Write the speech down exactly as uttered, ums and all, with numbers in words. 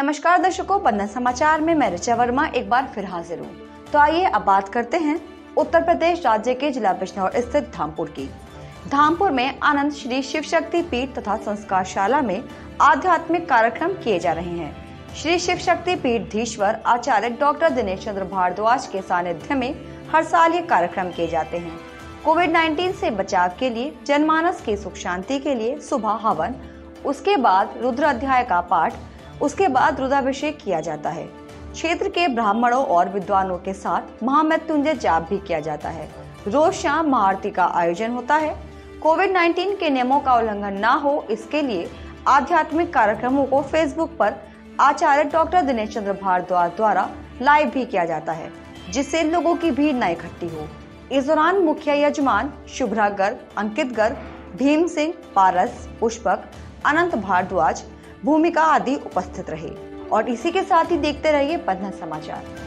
नमस्कार दर्शकों, बंधन समाचार में मैं ऋचा वर्मा एक बार फिर हाजिर हूँ। तो आइए अब बात करते हैं उत्तर प्रदेश राज्य के जिला बिजनौर स्थित धामपुर की। धामपुर में आनंद श्री शिव शक्ति पीठ तथा संस्कारशाला में आध्यात्मिक कार्यक्रम किए जा रहे हैं। श्री शिव शक्ति पीठाधीश्वर आचार्य डॉक्टर दिनेश चंद्र भारद्वाज के सानिध्य में हर साल ये कार्यक्रम किए जाते हैं। कोविड उन्नीस से बचाव के लिए, जनमानस की सुख शांति के लिए सुबह हवन, उसके बाद रुद्र अध्याय का पाठ, उसके बाद रुद्राभिषेक किया जाता है। क्षेत्र के ब्राह्मणों और विद्वानों के साथ महामृत्युंजय जाप भी किया जाता है। रोज शाम महाआरती का आयोजन होता है। कोविड उन्नीस के नियमों का उल्लंघन न हो, इसके लिए आध्यात्मिक कार्यक्रमों को फेसबुक पर आचार्य डॉक्टर दिनेश चंद्र भारद्वाज द्वारा लाइव भी किया जाता है, जिससे लोगों की भीड़ न इकट्ठी हो। इस दौरान मुख्य यजमान शुभ्रा गर्ग, अंकित गर्ग, भीम सिंह, पारस, पुष्पक, अनंत भारद्वाज, भूमिका आदि उपस्थित रहे। और इसी के साथ ही देखते रहिए बंधन समाचार।